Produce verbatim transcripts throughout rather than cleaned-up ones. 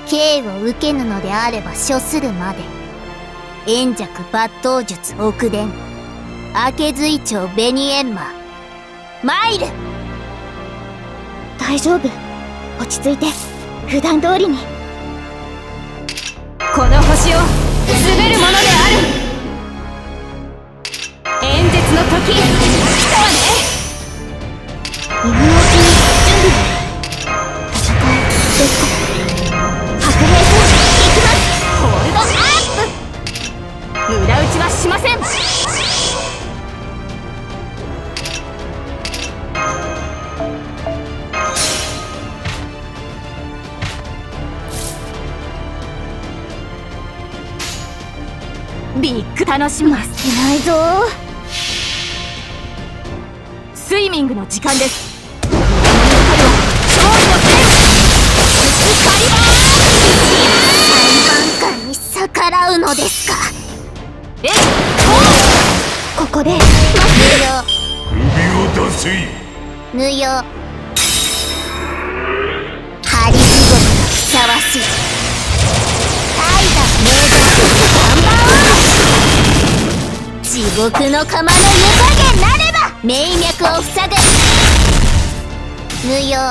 刑を受けぬのであれば処するまで。円尺抜刀術奥伝明髄長紅閻魔参る。 大丈夫、落ち着いて普段通りに。 この星を滑るものである。演説の時来たわね。 今のうちに準備を。戦いですから白兵戦行きます。 ホールドアップ。無駄打ちはしません。ビッグ楽しみです。 負けないぞ。 スイミングの時間です。 裁判官に逆らうのですか。 えっ、 ここで無首を出せい。 用無用。針地獄がふさわしい。怠惰名断ナンバーワン。地獄の釜の湯加減なれば名脈を塞ぐ。無用。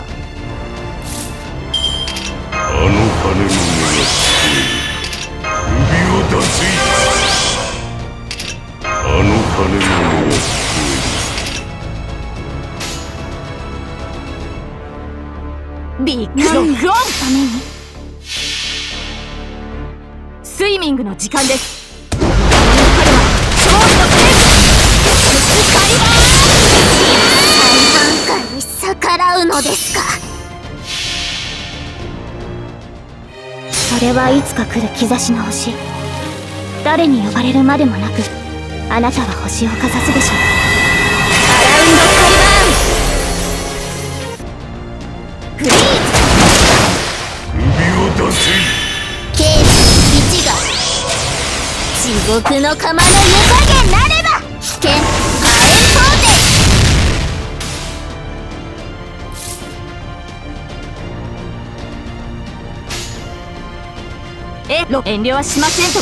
あの鐘の音が聞こえる。首を出せい。あの鐘の音が聞こえる。ビッグロックオン。ためにスイミングの時間です。 裁判官に逆らうのですか。 それはいつか来る兆しの星。誰に呼ばれるまでもなくあなたは星をかざすでしょう。 アラウンドカリバーンフリーズ。首を出せい。 刑事一が地獄の釜の湯加減なれば危険火炎当店。 えろ遠慮はしませんとも。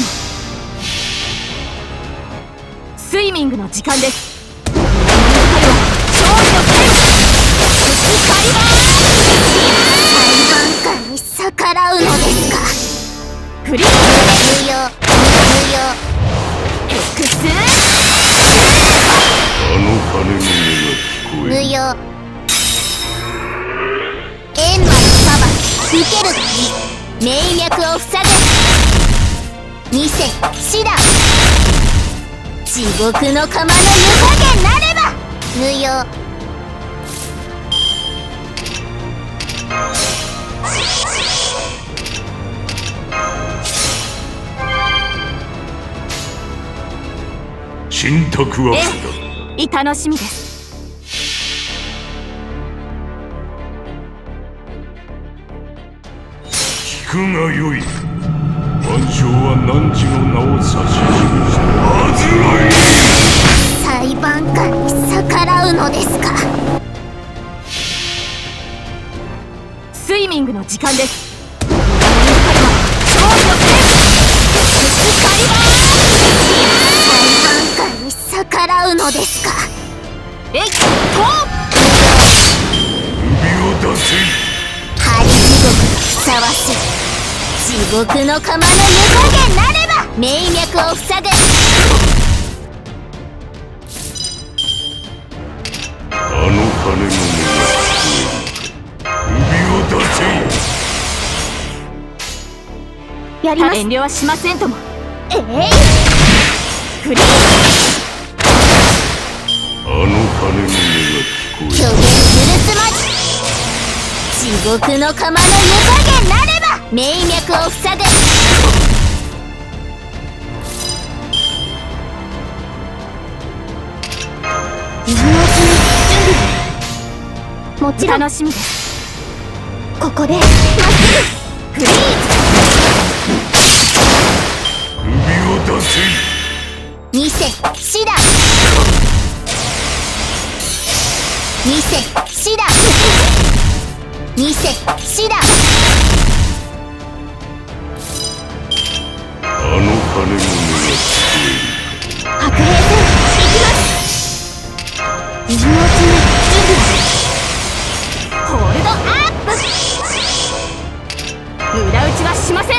スイミングの時間です。勝利の天カリバ裁判官に逆らうのですか。 ーフリー無用エクスあの鐘の音が聞こえる。 無用無用。閻魔の裁き受けるがいい。名脈を塞ぐ。見せ死だ。地獄の釜の湯加減なれば無用。 信託はえい楽しみです。 聞くがよい。万象は汝の名を指し示したはずがいい。 裁判官に逆らうのですか。 スイミングの時間です。 裁判官に逆らうのですか。 えいと首を出せい。 針地獄がふさわしい。地獄の釜の湯加減なれば名脈を塞ぐ。 あの鐘の音が聞こえる。首を出せい。 やります。 遠慮はしませんとも。 えい、 フリーあの鐘の音が聞こえる。 虚言許すまじ。地獄の釜の湯加減なれば名脈を塞ぐ。 今のうちに準備を。もちろん楽しみです。 ここでまっフリー首を出せい。 見せ死だ。見せ死だ。見せ死だ。 鐘の音が聞こえる。 白兵戦行きます。今のうちに準備。 ホールドアップ。無駄打ちはしません。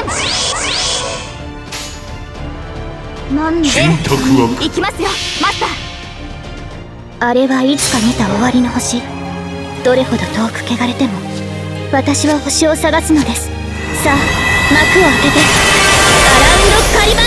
なんで金卓は行きますよマスター。 あれはいつか見た終わりの星。どれほど遠く汚れても私は星を探すのです。さあ幕を開けてアラウンドカリバ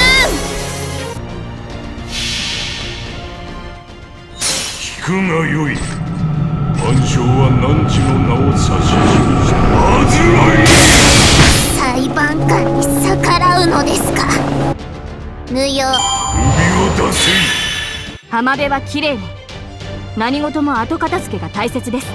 ーン。 聞くがよい。万象は汝の名を指し示した。アズライ裁判官に逆らうのですか。無用。 首を出せ。 浜辺はきれいに。何事も後片付けが大切です。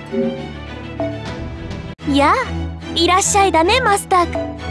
やあ、いらっしゃいだねマスター。